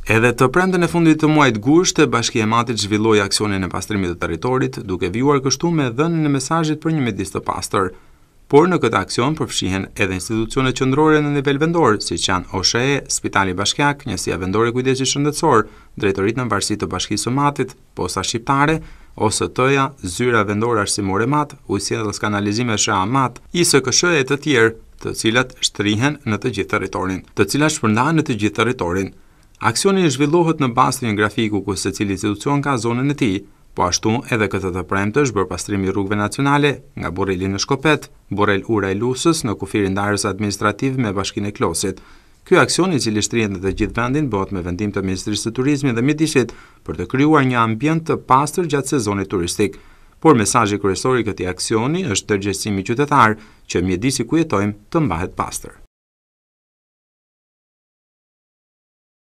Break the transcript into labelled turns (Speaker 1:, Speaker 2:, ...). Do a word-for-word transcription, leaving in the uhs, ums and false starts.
Speaker 1: Edhe të premten e fundit të muajit gusht, Bashkia e Matit zhvilloi aksionin e pastrimit të territorit, duke vijuar kështu me dhënien e mesazhit për një mjedis të pastër. Por në këtë aksion përfshihen edhe institucione qendrore në nivel vendor, siç janë O S H E, Spitali Bashkiak, Njësia Vendore e Kujdesit Shëndetësor, Drejtoritë në Varësi të Bashkisë së Matit, Posta Shqiptare, O S T-ja, Zyra Vendore Arsimore Mat, Ujësjellës Kanalizime S H A Mat, I S K S e të tjerë, të cilat shtrihen në të gjithë territorin, të cilat shpërndahen në të gjithë territorin. Aksioni zhvillohet në bazë të një grafiku ku secili institucion ka zonën e tij, po ashtu edhe këtë të premte është bërë pastrimi i rrugëve nacionale nga Borreli në Shkopet, Borrel Ura i Lusës në kufirin ndarjes administrativ me Bashkinë e Klosit. Ky aksion, i cili shtrihet në të gjithë vendin, bëhet me vendim të Ministrisë së Turizmit dhe Mjedisit për të krijuar një ambient të pastër gjatë sezonit turistik. Por mesazhi kryesor i këtij aksioni është tërgjegjësimi qytetar që mjedisi ku jetojmë të mbahet pastër.